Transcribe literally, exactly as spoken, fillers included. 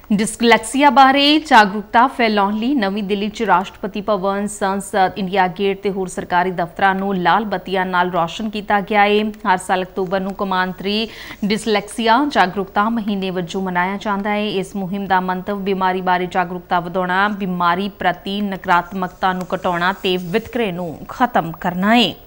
Dyslexia ਬਾਰੇ ਜਾਗਰੂਕਤਾ ਫੈਲਾਉਣ ਲਈ ਨਵੀਂ ਦਿੱਲੀ 'ਚ ਰਾਸ਼ਟਰਪਤੀ ਭਵਨ, ਸੰਸਦ, ਇੰਡੀਆ ਗੇਟ ਤੇ ਹੋਰ ਸਰਕਾਰੀ ਦਫ਼ਤਰਾਂ ਨੂੰ ਲਾਲ ਬੱਤੀਆਂ ਨਾਲ ਰੌਸ਼ਨ ਕੀਤਾ ਗਿਆ ਹੈ। ਹਰ ਸਾਲ ਅਕਤੂਬਰ ਨੂੰ ਕੌਮਾਂਤਰੀ ਡਿਸਲੈਕਸੀਆ ਜਾਗਰੂਕਤਾ ਮਹੀਨੇ ਵਜੋਂ ਮਨਾਇਆ ਜਾਂਦਾ ਹੈ। ਇਸ ਮੁਹਿੰਮ ਦਾ ਮੰਤਵ ਬਿਮਾਰੀ ਬਾਰੇ ਜਾਗਰੂਕਤਾ ਵਧਾਉਣਾ, ਬਿਮਾਰੀ ਪ੍ਰਤੀ ਨਕਾਰਾਤਮਕਤਾ ਨੂੰ ਘਟਾਉਣਾ ਤੇ ਵਿਤਕਰੇ ਨੂੰ ਖਤਮ ਕਰਨਾ ਹੈ।